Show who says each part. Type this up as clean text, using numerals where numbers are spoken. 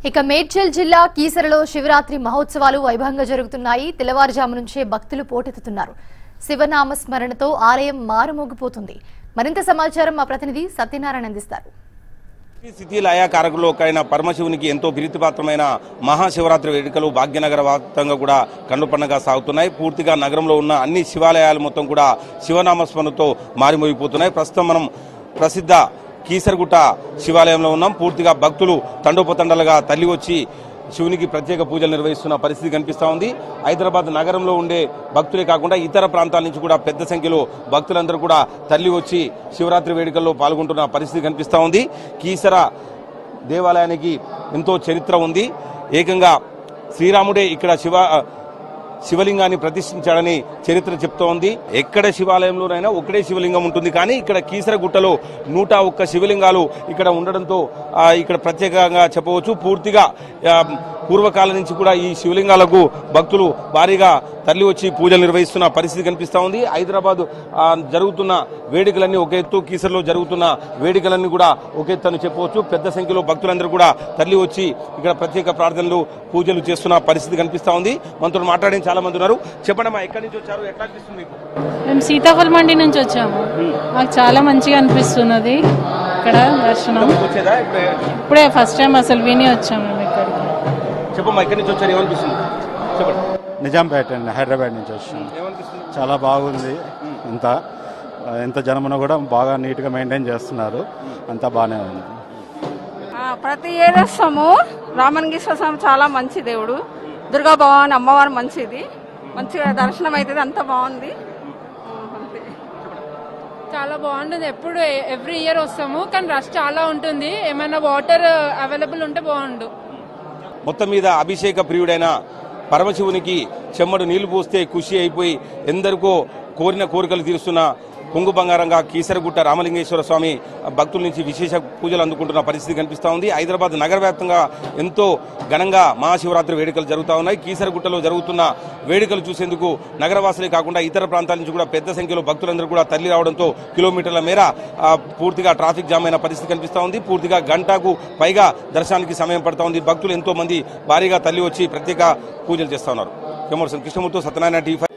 Speaker 1: ఇక మేడ్చల్ జిల్లా కీసరలో శివరాత్రి మహోత్సవాలు వైభవంగా జరుగుతున్నాయి. తెల్లవారుజాము నుంచే భక్తులు పోటెత్తుతున్నారు. శివనామ స్మరణతో ఆలయం మారుమోగిపోతుంది. మరింత సమాచారం మా ప్రతినిధి సత్యనారాయణ అందిస్తారు.
Speaker 2: స్థితి లయాకారకుల్లో ఒకైన పరమశివునికి ఎంతో ప్రీతిపాత్రమైన మహాశివరాత్రి వేడుకలు భాగ్యనగర వ్యాప్తంగా కూడా కన్నుపండుగగా సాగుతున్నాయి. పూర్తిగా నగరంలో ఉన్న అన్ని శివాలయాలు మొత్తం కూడా శివనామస్మరణతో మారిమోగిపోతున్నాయి. ప్రస్తుతం మనం ప్రసిద్ధ కీసరగుట్ట శివాలయంలో ఉన్నాం. పూర్తిగా భక్తులు తండోపతండలుగా తల్లి వచ్చి శివునికి ప్రత్యేక పూజలు నిర్వహిస్తున్న పరిస్థితి కనిపిస్తూ ఉంది. హైదరాబాద్ నగరంలో ఉండే భక్తులే కాకుండా ఇతర ప్రాంతాల నుంచి కూడా పెద్ద సంఖ్యలో భక్తులందరూ కూడా తల్లి వచ్చి శివరాత్రి వేడుకల్లో పాల్గొంటున్న పరిస్థితి కనిపిస్తూ ఉంది. కీసర దేవాలయానికి ఎంతో చరిత్ర ఉంది. ఏకంగా శ్రీరాముడే ఇక్కడ శివలింగాన్ని ప్రతిష్ఠించాడని చరిత్ర చెప్తోంది. ఎక్కడ శివాలయంలోనైనా ఒకటే శివలింగం ఉంటుంది, కానీ ఇక్కడ కీసరగుట్టలో 101 శివలింగాలు ఇక్కడ ఉండడంతో ఇక్కడ ప్రత్యేకంగా చెప్పవచ్చు. పూర్తిగా పూర్వకాలం నుంచి కూడా ఈ శివలింగాలకు భక్తులు భారీగా తరలి వచ్చి పూజలు నిర్వహిస్తున్న పరిస్థితి కనిపిస్తూ ఉంది. హైదరాబాద్ జరుగుతున్న వేడుకలన్నీ ఒక ఎత్తు, కీసరలో జరుగుతున్న వేడుకలన్నీ కూడా ఒక ఎత్తు అని చెప్పవచ్చు. పెద్ద సంఖ్యలో భక్తులందరూ కూడా తరలి వచ్చి ఇక్కడ ప్రత్యేక ప్రార్థనలు పూజలు చేస్తున్న పరిస్థితి కనిపిస్తూ ఉంది. మనతో మాట్లాడిన చాలా మంది ఉన్నారు. చెప్పండి, ఎక్కడి నుంచి వచ్చారు, ఎట్లా అనిపిస్తుంది మీకు?
Speaker 3: మేము సీతాఫల మండి నుంచి వచ్చాము. మాకు చాలా మంచిగా అనిపిస్తున్నది ఇక్కడ దర్శనం. ఇప్పుడే ఫస్ట్ టైం అసలు విని వచ్చాము మేము ఇక్కడికి.
Speaker 2: చెప్పమ్మా, ఎక్కడి నుంచి వచ్చారు, ఏమనిపిస్తుంది? చెప్పండి.
Speaker 4: నిజాంపేట అండి, హైదరాబాద్ నుంచి వచ్చాము. చాలా బాగుంది. ఎంత జనమున కూడా బాగా నీట్గా మెయింటైన్ చేస్తున్నారు. అంతా బాగానే ఉంది.
Speaker 5: ప్రతి ఏడు వస్తాము. రామన్గీశ్వర స్వామి చాలా మంచి దేవుడు. దుర్గా భవాని అమ్మవారు మంచిది, మంచిగా దర్శనం అవుతుంది. అంతా బాగుంది,
Speaker 3: చాలా బాగుంటుంది. ఎప్పుడు ఎవ్రీ ఇయర్ వస్తాము, కానీ రష్ చాలా ఉంటుంది. ఏమైనా వాటర్ అవైలబుల్ ఉంటే బాగుండు.
Speaker 2: మొత్తం మీద అభిషేక ప్రియుడైన పరమశివునికి చెమ్మడు నీళ్లు పోస్తే ఖుషి అయిపోయి ఎందరికో కోరిన కోరికలు తీరుస్తున్న కొంగు బంగారంగా కీసరగుట్ట రామలింగేశ్వర స్వామి భక్తుల నుంచి విశేష పూజలు అందుకుంటున్న పరిస్థితి కనిపిస్తూ ఉంది. హైదరాబాద్ నగర వ్యాప్తంగా ఎంతో ఘనంగా మహాశివరాత్రి వేడుకలు జరుగుతూ ఉన్నాయి. కీసరగుట్టలో జరుగుతున్న వేడుకలు చూసేందుకు నగరవాసులే కాకుండా ఇతర ప్రాంతాల నుంచి కూడా పెద్ద సంఖ్యలో భక్తులందరూ కూడా తరలి రావడంతో కిలోమీటర్ల మేర పూర్తిగా ట్రాఫిక్ జామ్ అయిన పరిస్థితి కనిపిస్తూ ఉంది. పూర్తిగా గంటకు పైగా దర్శనానికి సమయం పడుతూ ఉంది. భక్తులు ఎంతో మంది భారీగా తరలి వచ్చి ప్రత్యేక పూజలు చేస్తూ ఉన్నారు. కృష్ణమూర్తి, సత్యనారాయణ, TV5.